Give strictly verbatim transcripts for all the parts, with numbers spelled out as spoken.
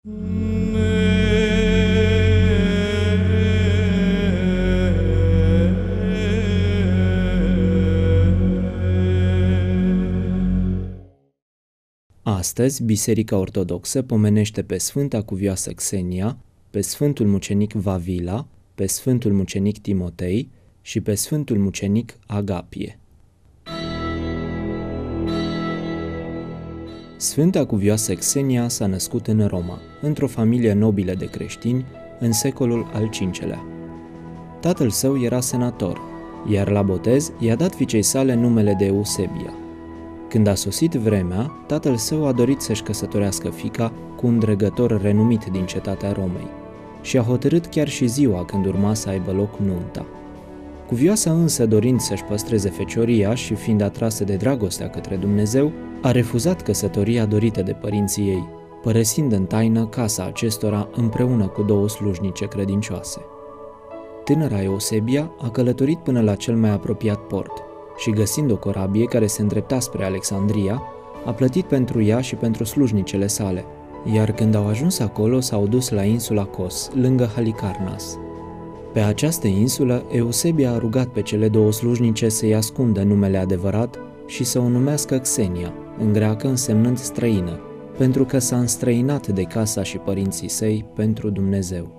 Astăzi, Biserica Ortodoxă pomenește pe Sfânta Cuvioasă Xenia, pe Sfântul Mucenic Vavila, pe Sfântul Mucenic Timotei și pe Sfântul Mucenic Agapie. Sfânta Cuvioasă Xenia s-a născut în Roma, într-o familie nobilă de creștini, în secolul al cincelea. Tatăl său era senator, iar la botez i-a dat fiicei sale numele de Eusebia. Când a sosit vremea, tatăl său a dorit să-și căsătorească fiica cu un dregător renumit din cetatea Romei și a hotărât chiar și ziua când urma să aibă loc nunta. Cuvioasa însă, dorind să-și păstreze fecioria și fiind atrasă de dragostea către Dumnezeu, a refuzat căsătoria dorită de părinții ei, părăsind în taină casa acestora împreună cu două slujnice credincioase. Tânăra Eusebia a călătorit până la cel mai apropiat port și, găsind o corabie care se îndrepta spre Alexandria, a plătit pentru ea și pentru slujnicele sale, iar când au ajuns acolo s-au dus la insula Kos, lângă Halicarnas. Pe această insulă, Eusebia a rugat pe cele două slujnice să-i ascundă numele adevărat și să o numească Xenia, în greacă însemnând străină, pentru că s-a înstrăinat de casa și părinții săi pentru Dumnezeu.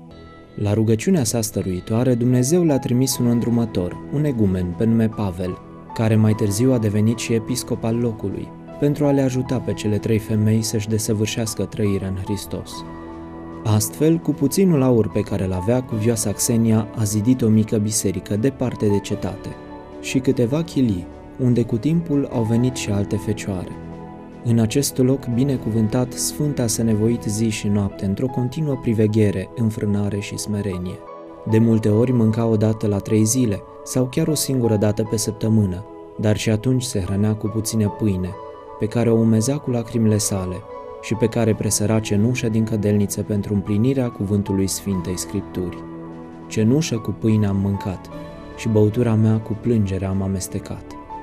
La rugăciunea sa stăruitoare, Dumnezeu l-a trimis un îndrumător, un egumen pe nume Pavel, care mai târziu a devenit și episcop al locului, pentru a le ajuta pe cele trei femei să-și desăvârșească trăirea în Hristos. Astfel, cu puținul aur pe care l-avea, Cuvioasa Xenia a zidit o mică biserică departe de cetate și câteva chilii, unde cu timpul au venit și alte fecioare. În acest loc binecuvântat, Sfânta s-a nevoit zi și noapte într-o continuă priveghere, înfrânare și smerenie. De multe ori mânca o dată la trei zile sau chiar o singură dată pe săptămână, dar și atunci se hrănea cu puțină pâine, pe care o umezea cu lacrimile sale și pe care presăra cenușă din cădelniță pentru împlinirea cuvântului Sfintei Scripturi. Cenușă cu pâine am mâncat și băutura mea cu plângere am amestecat.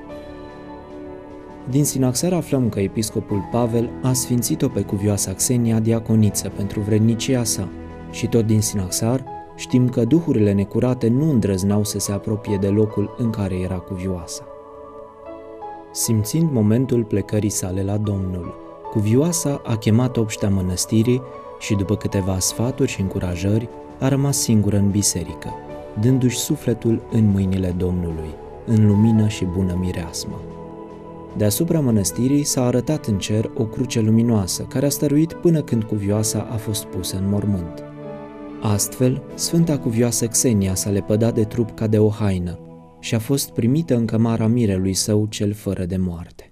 Din Sinaxar aflăm că episcopul Pavel a sfințit-o pe Cuvioasa Xenia diaconiță pentru vrednicia sa și tot din Sinaxar știm că duhurile necurate nu îndrăzneau să se apropie de locul în care era Cuvioasa. Simțind momentul plecării sale la Domnul, Cuvioasa a chemat obștea mănăstirii și, după câteva sfaturi și încurajări, a rămas singură în biserică, dându-și sufletul în mâinile Domnului, în lumină și bună mireasmă. Deasupra mănăstirii s-a arătat în cer o cruce luminoasă, care a stăruit până când Cuvioasa a fost pusă în mormânt. Astfel, Sfânta Cuvioasă Xenia s-a lepădat de trup ca de o haină și a fost primită în cămara mirelui său cel fără de moarte.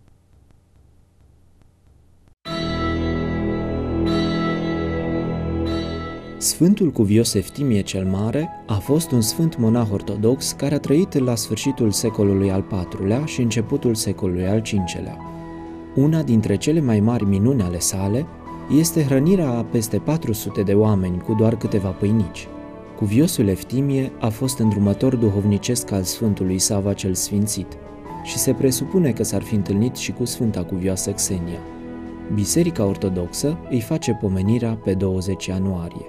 Sfântul Cuvios Eftimie cel Mare a fost un sfânt monah ortodox care a trăit la sfârșitul secolului al patrulea și începutul secolului al cincelea. Una dintre cele mai mari minuni ale sale este hrănirea a peste patru sute de oameni cu doar câteva pâinici. Cuviosul Eftimie a fost îndrumător duhovnicesc al Sfântului Sava cel Sfințit și se presupune că s-ar fi întâlnit și cu Sfânta Cuvioasă Xenia. Biserica Ortodoxă îi face pomenirea pe douăzeci ianuarie.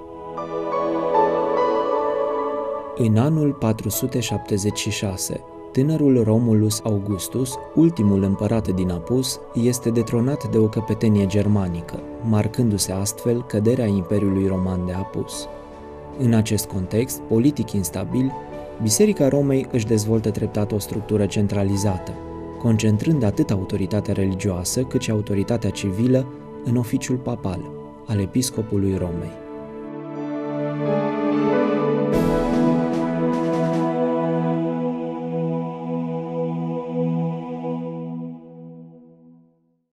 În anul patru sute șaptezeci și șase, tânărul Romulus Augustus, ultimul împărat din Apus, este detronat de o căpetenie germanică, marcându-se astfel căderea Imperiului Roman de Apus. În acest context politic instabil, Biserica Romei își dezvoltă treptat o structură centralizată, concentrând atât autoritatea religioasă cât și autoritatea civilă în oficiul papal, al episcopului Romei.